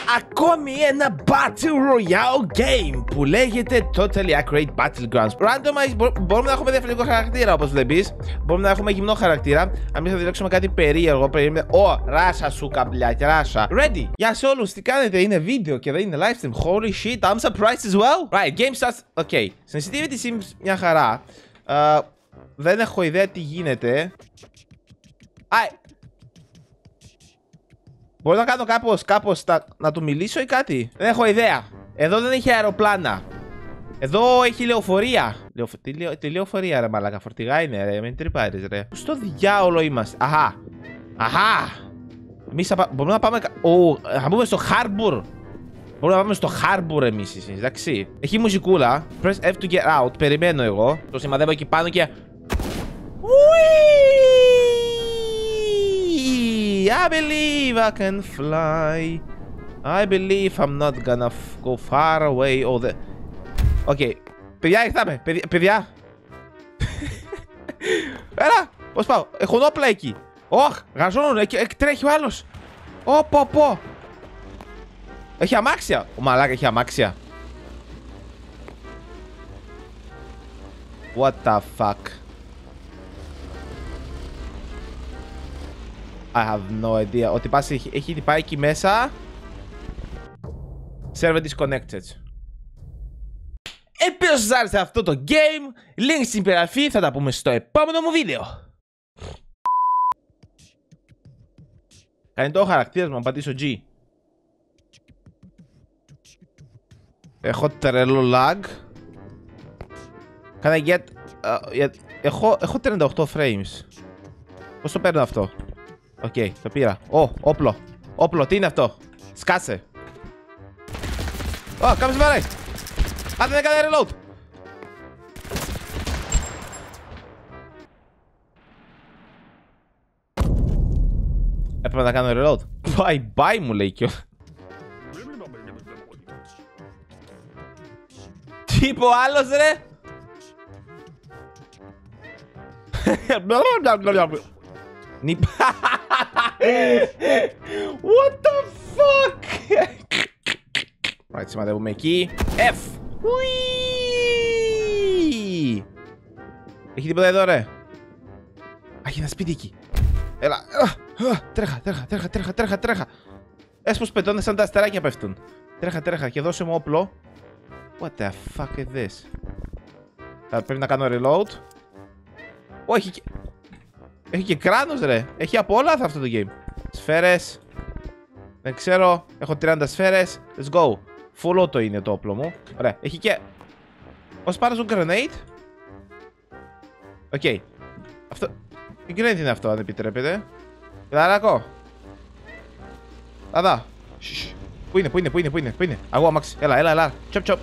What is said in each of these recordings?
ακόμη ένα Battle Royale game που λέγεται Totally Accurate Battlegrounds. Randomize, μπορούμε να έχουμε διαφορετικό χαρακτήρα όπως βλέπεις. Μπορούμε να έχουμε γυμνό χαρακτήρα. Αν μην θα διαλέξουμε κάτι περίεργο, ράσα σου καμπλιάκι, ράσα. Ready! Γεια σε όλους, τι κάνετε, είναι βίντεο και δεν είναι live stream. Holy shit, I'm surprised as well. Right, game starts. Okay, sensitivity seems μια χαρά. Δεν έχω ιδέα τι γίνεται. Μπορώ να κάνω κάπως να του μιλήσω ή κάτι. Δεν έχω ιδέα. Εδώ δεν έχει αεροπλάνα. Εδώ έχει λεωφορεία. Τι λεωφορεία ρε μαλάκα, φορτηγά είναι ρε, μην τρυπάρεις ρε. Στο διάολο είμαστε. Αχα. Εμείς μπορούμε να πάμε. Θα μπούμε στο Harbor. Μπορούμε να πάμε στο Harbor εμείς, εντάξει. Έχει μουσικούλα. Press F to get out. Περιμένω εγώ. Το σημαδεύω εκεί πάνω και. I believe I can fly. I believe I'm not gonna go far away. Οκ. Παιδιά, ήρθαμε. Παιδιά. Έλα. Πώς πάω. Έχουν όπλα εκεί. Ωχ, γαζώνουν. Τρέχει ο άλλος. Πω. Έχει αμάξια. Ο μαλάκα έχει αμάξια. What the fuck. I have no idea. Ότι πας έχει πάει εκεί μέσα. Server disconnected. Επίσης σας άρεσε αυτό το game. Link στην περιγραφή. Θα τα πούμε στο επόμενο μου βίντεο. Κάνει το χαρακτήρας μου να πατήσω G. Έχω τρελό lag. Can I get... έχω 38 frames. Πώς το παίρνω αυτό? Οκ, το πήρα. Όπλο, τι είναι αυτό? Σκάσε. Κάμισε βαρέ. Άντε δεν έκανε reload. Έπρεπε να κάνω reload. Bye μου λέει κιόλας. Τι είπε ο άλλος ρε? What the fuck? Right, σημαδεύουμε εκεί. F. Έχει τίποτα εδώ ρε? Έχει ένα σπίτι εκεί. Έλα. Τρέχα. Έσπως πετώνε σαν τα αστεράκια πέφτουν. Τρέχα και δώσε μου όπλο. What the fuck is this? Θα πρέπει να κάνω reload. Έχει και κράνος ρε. Έχει από όλα αυτό το game. Σφαίρες. Δεν ξέρω. Έχω 30 σφαίρες. Let's go. Full auto είναι το όπλο μου. Ωραία. Έχει και... Ως πάρω στον grenade. Οκ. Αυτό... Τι grenade είναι αυτό αν επιτρέπετε? Παιδαράκο. Αδά. Πού είναι? Αγώ αμάξι. Έλα. Τσοπ.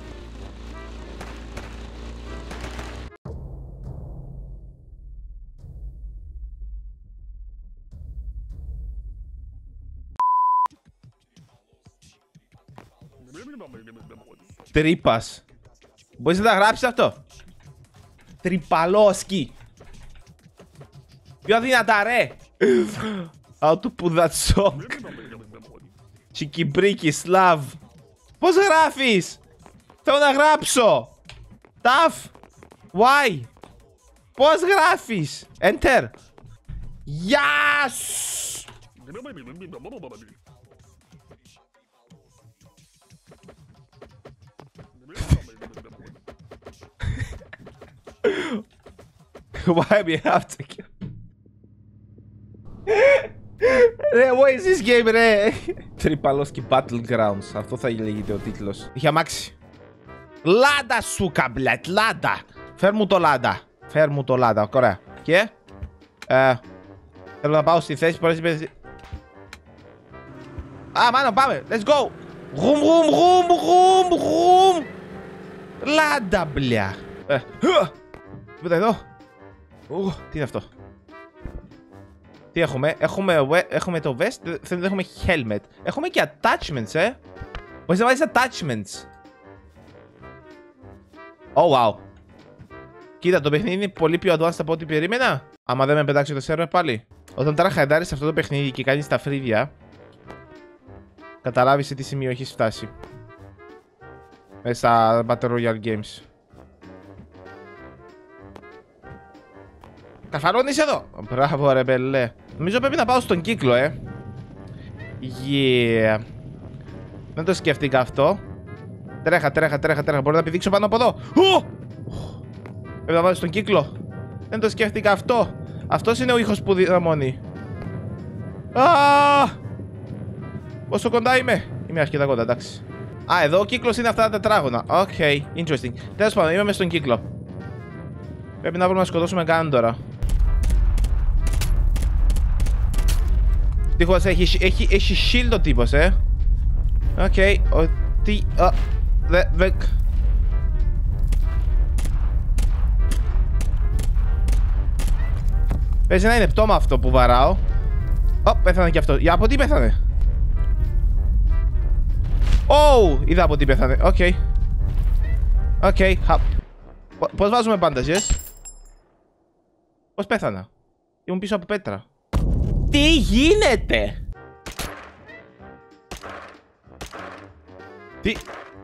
Τρύπας. Μπορείς να τα γράψεις αυτό? Τρυπαλόσκι. Πιο δυνατά ρε. How to put that song. Τσικιμπρίκι, Slav. Πώς γράφεις? Θέλω να γράψω. Tough. Why? Πώς γράφεις? Enter. Yes. Why we have to kill? Ρε, what is this game, ρε? Τρυπαλόσκι Battlegrounds. Αυτό θα λέγεται ο τίτλος. Είχε αμάξει. Λάντα σου καμπλέτ, λάντα. Φέρ μου το λάντα. Ωραία. Και θέλω να πάω στη θέση που αρέσει. Μάνο, πάμε. Let's go. Γουμ. Λάντα, μπλιά. Τίποτα εδώ. Τι είναι αυτό? Τι έχουμε? Έχουμε το vest. Δεν έχουμε helmet. Έχουμε και attachments, Μπορείς να βάλεις attachments. Wow. Κοίτα, το παιχνίδι είναι πολύ πιο advanced από ό,τι περίμενα. Άμα δεν με πετάξει το server πάλι. Όταν τώρα χαϊδάρεις αυτό το παιχνίδι και κάνεις τα φρύδια, καταλάβεις σε τι σημείο έχεις φτάσει. Μέσα στα Battle Royale Games. Καφαρώνεις εδώ. Μπράβο ρε μπελέ. Νομίζω πρέπει να πάω στον κύκλο, Yeah. Δεν το σκέφτηκα αυτό. Τρέχα. Μπορώ να πηδήξω πάνω από εδώ. Πρέπει να πάω στον κύκλο. Δεν το σκέφτηκα αυτό. Αυτός είναι ο ήχος που δυναμώνει. Πόσο κοντά είμαι? Είμαι αρκετά κοντά, εντάξει. Εδώ ο κύκλος είναι αυτά τα τετράγωνα. Interesting. Τέλος πάντων, είμαι μες στον κύκλο. Πρέπει να βρούμε να σκοτώσουμε κανέναν τώρα. Τυχώς έχει shield ο τύπος, Παίζει να είναι πτώμα αυτό που βαράω. Πέθανε και αυτό. Για από τι πέθανε? Είδα από τι πέθανε. Πώς βάζουμε μπάνταζες? Πώς πέθανα? Ήμουν πίσω από πέτρα. Τι γίνεται? Τι?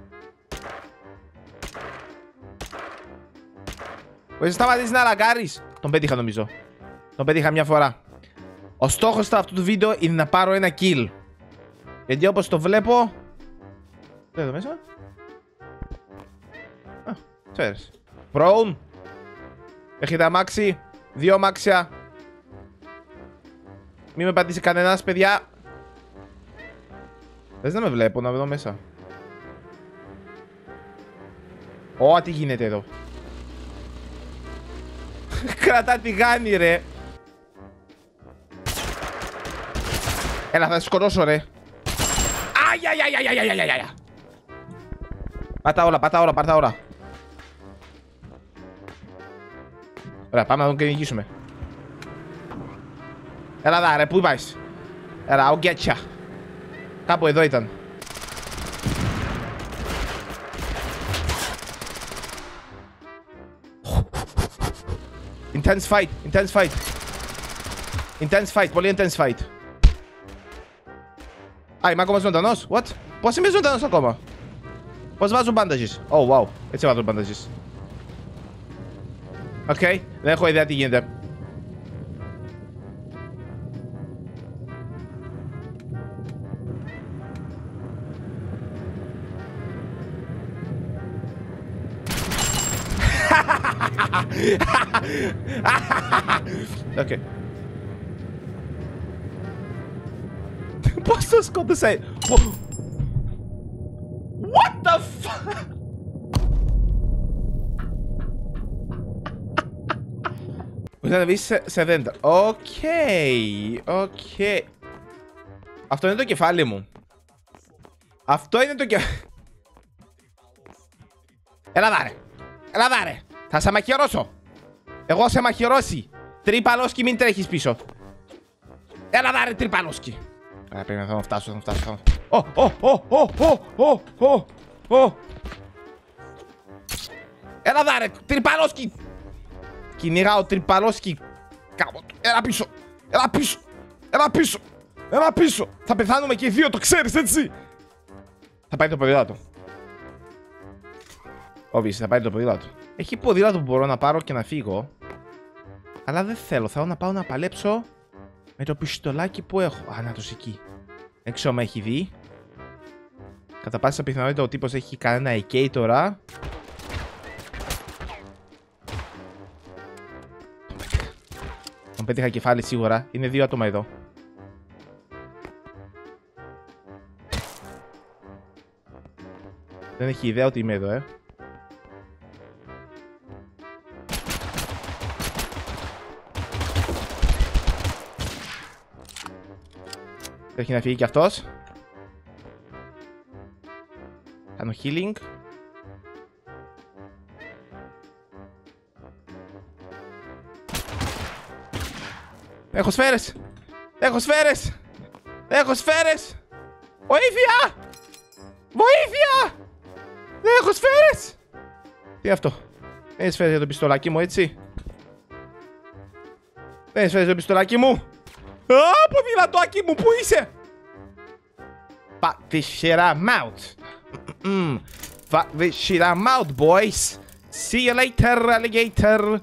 Μπορείς να σταματήσεις να λαγκάρεις? Τον πέτυχα νομίζω. Τον πέτυχα μια φορά. Ο στόχος αυτού του βίντεο είναι να πάρω ένα kill. Γιατί όπως το βλέπω... Εδώ μέσα. Σφαίρες. Prone. Έχετε αμάξι. 2 αμάξια. Μην με πατήσει κανένας, παιδιά. Θες να με βλέπω, να δω μέσα. Τι γίνεται εδώ? Κρατά τη γάνη ρε. Έλα, θα σε σκοτώσω ρε. Πάτα όλα. Ωραία, πάμε να τον κυνηγήσουμε. Έλα δά ρε, πού πάεις? Έλα, I'll get ya. Κάπου εδώ ήταν. Intense fight, πολύ intense fight. Είμαι ακόμα ζωντανός, what? Πώς είμαι ζωντανός ακόμα? Πώς βάζω bandages? Wow, έτσι βάζω bandages. Δεν έχω ιδέα τι γίνεται. Πώς το σκότωσα? What the fuck? Μπορείς να βγεις σε δέντρα. Αυτό είναι το κεφάλι μου. Έλα δά ρε. Θα σε μαχαιρώσω. Εγώ σε μαχαιρώσει. Τρυπαλόσκι, μην τρέχεις πίσω. Έλα δά ρε τρυπαλόσκι. Πρέπει να φτάσω. Έλα δά ρε τρυπαλόσκι. Κυνηγάω τρυπαλόσκι. Έλα πίσω. Θα πεθάνουμε και οι δύο, το ξέρεις έτσι. Θα πάει το ποδήλατο. Θα πάει το ποδήλατο. Έχει ποδήλατο που μπορώ να πάρω και να φύγω. Αλλά δεν θέλω, θέλω να πάω να παλέψω με το πιστολάκι που έχω. Να το εκεί. Δεν ξέρω με έχει δει. Κατά πάσα πιθανότητα ο τύπος έχει κανένα AK τώρα. Τον πέτυχα κεφάλι σίγουρα. Είναι 2 άτομα εδώ. Δεν έχει ιδέα ότι είμαι εδώ, Έχει να φύγει κι αυτός. Κάνω healing. Έχω σφαίρες. Βοήθεια! Δεν έχω σφαίρες. Τι είναι αυτό? Δεν είναι σφαίρες για το πιστολάκι μου, έτσι? Δεν είναι σφαίρες για το πιστολάκι μου. Ποδηλατάκι μου, πού είσαι? Fuck this shit, I'm out. Fuck this shit, I'm out, boys. See you later, alligator.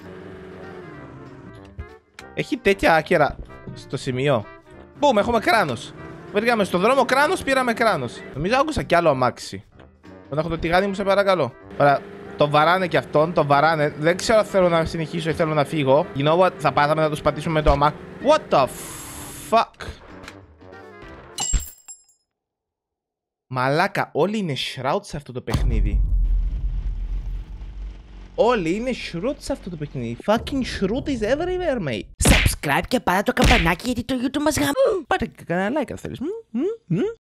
Έχει τέτοια άκυρα στο σημείο. Μπούμ, έχουμε κράνος. Βρήκαμε στον δρόμο κράνος, πήραμε κράνος. Νομίζω άκουσα κι άλλο αμάξι. Όταν έχω το τηγάνι μου, σε παρακαλώ. Ωραία, το βαράνε κι αυτόν, το βαράνε. Δεν ξέρω αν θέλω να συνεχίσω ή θέλω να φύγω. You know what, θα πάθαμε να τους πατήσουμε με το αμάξι. What the fuck. Μαλάκα, όλοι είναι shroud σε αυτό το παιχνίδι. Όλοι είναι shroud σε αυτό το παιχνίδι. Fucking shroud is everywhere, mate. Subscribe και πάρε το καμπανάκι γιατί το YouTube μας γαμ. Πάρε και κανένα like αν θέλεις.